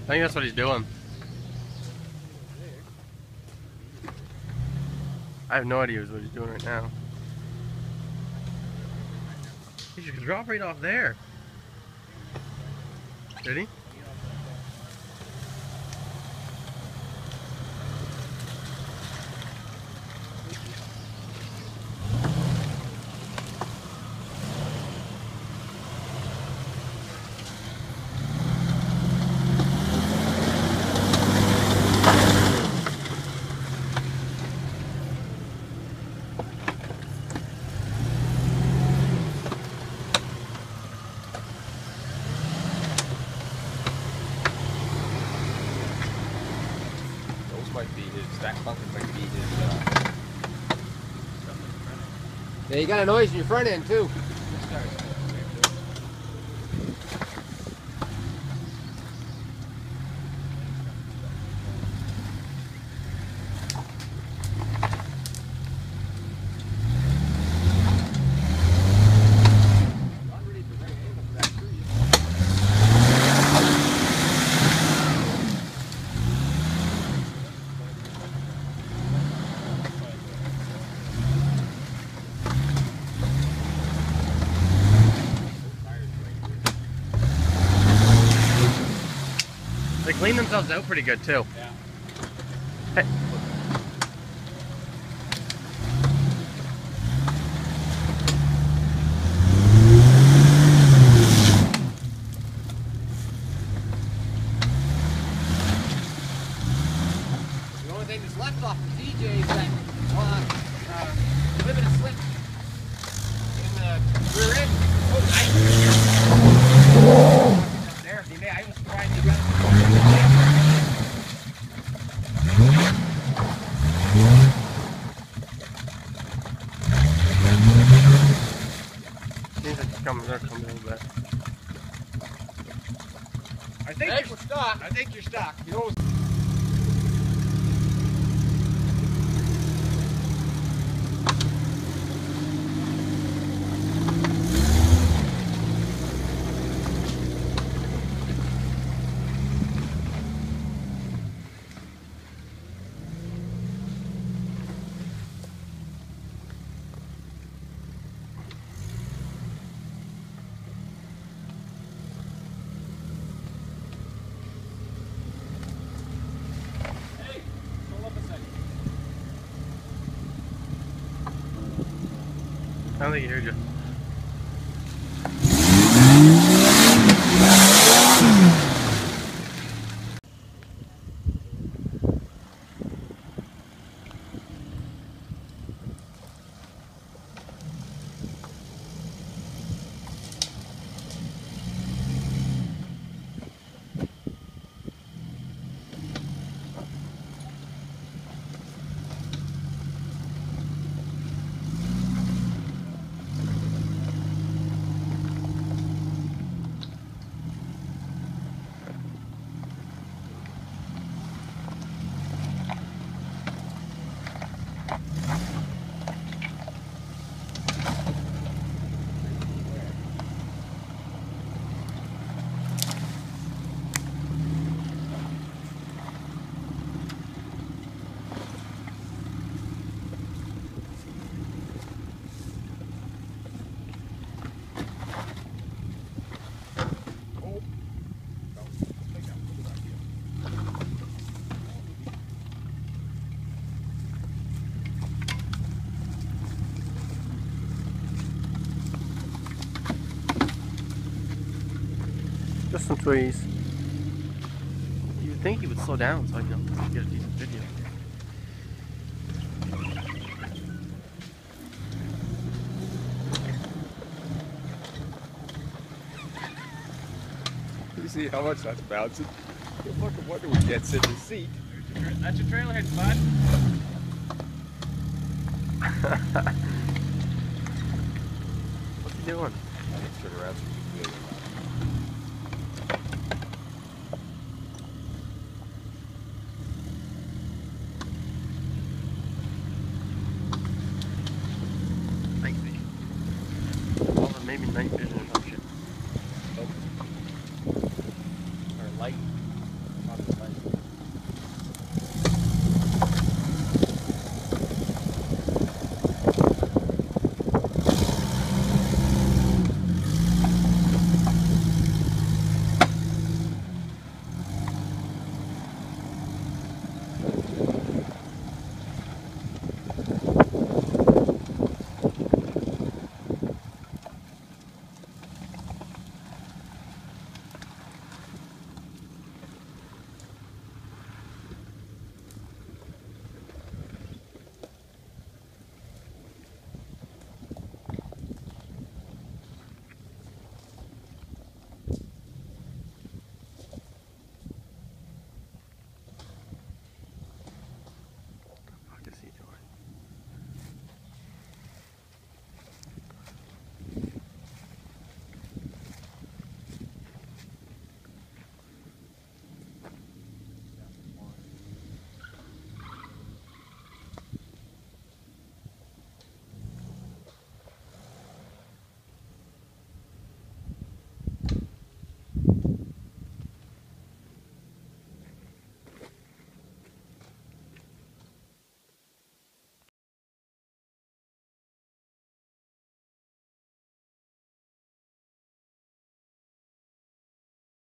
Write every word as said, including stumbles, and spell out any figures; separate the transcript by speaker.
Speaker 1: I think that's what he's doing. I have no idea what he's doing right now. He should drop right off there. Did he?
Speaker 2: Might be his, that bucket might be his, uh,
Speaker 3: Yeah, you got a noise in your front end too.
Speaker 1: They clean themselves out pretty good too.
Speaker 2: yeah.
Speaker 1: Hey.
Speaker 3: The only thing that's left off the D J is that uh, uh, limited slip in the rear end. Oh, nice. There, you may, I was surprised you got it.
Speaker 1: Seems like it's coming, they're coming a little bit.
Speaker 3: I think hey, you're stuck. I think you're stuck. You know.
Speaker 1: I don't think he heard you. Just some trees. You would think he would slow down so I can get a decent video.
Speaker 2: You see how much that's bouncing? You fucking wonder what gets in the seat.
Speaker 3: That's your trailer head spot.
Speaker 1: What's he doing?
Speaker 2: Let's turn around so you can feel it.
Speaker 1: Night vision. Well, maybe night vision.